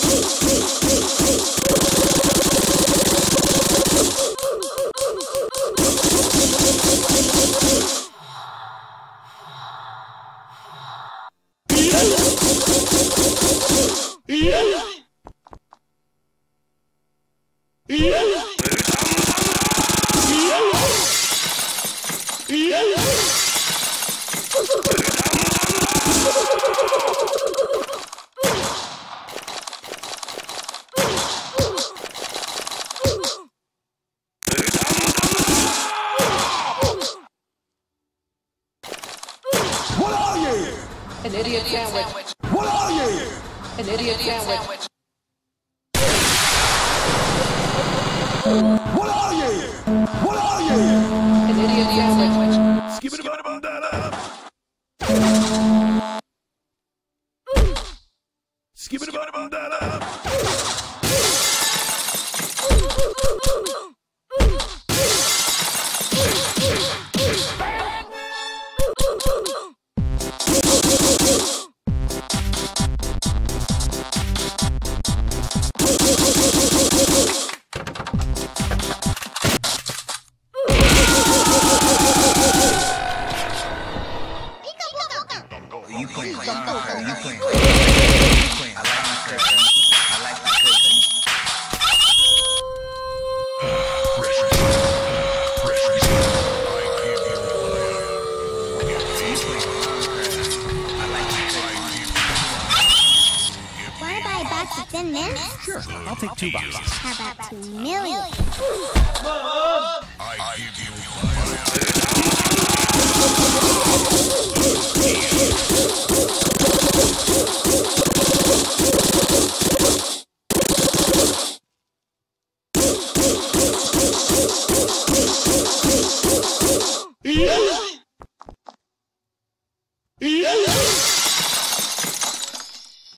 An idiot sandwich. What are you? An idiot sandwich. What are you? What are you? An idiot sandwich. Skip it about that. Skip it about that. You playing? You playing? I like my cooking. I like my cooking. Wanna buy a box of Thin Mints? Sure, I'll take 2 boxes. How about 2 million? I give you fire. Yeah.